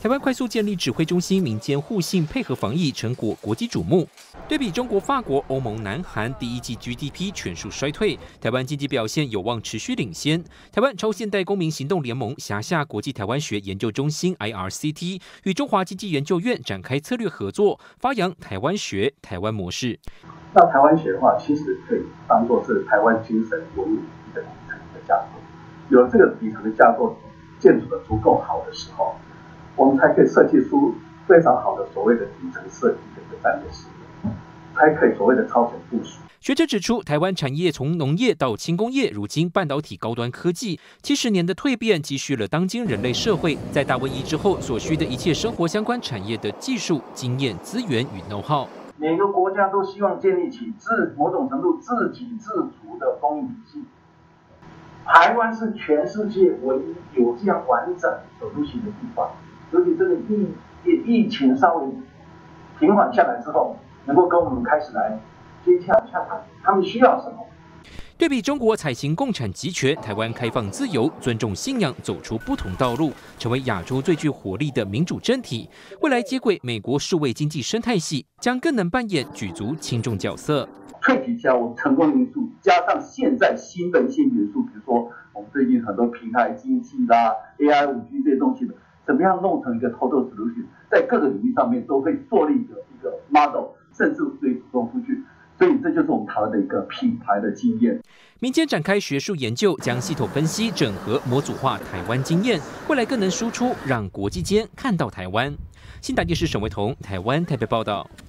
台湾快速建立指挥中心，民间互信配合防疫，成果国际瞩目。对比中国、法国、欧盟、南韩第一季 GDP 全数衰退，台湾经济表现有望持续领先。台湾超现代公民行动联盟辖下国际台湾学研究中心 IRCT 与中华经济研究院展开策略合作，发扬台湾学、台湾模式。 那台湾学的话，其实可以当作是台湾精神文明的底层的架构。有了这个底层的架构建筑的足够好的时候，我们才可以设计出非常好的所谓的底层设计的一个战略思维，才可以所谓的超前部署。 学者指出，台湾产业从农业到轻工业，如今半导体高端科技，70年的蜕变积蓄了当今人类社会在大瘟疫之后所需的一切生活相关产业的技术、经验、资源与 know-how。 每个国家都希望建立起某种程度自给自足的供应体系。台湾是全世界唯一有这样完整手术型的地方，尤其这个疫情稍微平缓下来之后，能够跟我们开始来接洽洽谈，他们需要什么。 对比中国采行共产集权，台湾开放自由，尊重信仰，走出不同道路，成为亚洲最具活力的民主政体。未来接轨美国数位经济生态系，将更能扮演举足轻重角色。 萃取下我们成功因素，加上现在新的一些元素，比如说我们最近很多平台经济啦、AI、5G 这些东西的，怎么样弄成一个 total solution， 在各个领域上面都会做了一个 model， 甚至可以主动出去。所以这就是我们台湾的一个品牌的经验。 民间展开学术研究，将系统分析、整合、模组化台湾经验，未来更能输出，让国际间看到台湾。新台电视沈维彤，台湾台北报道。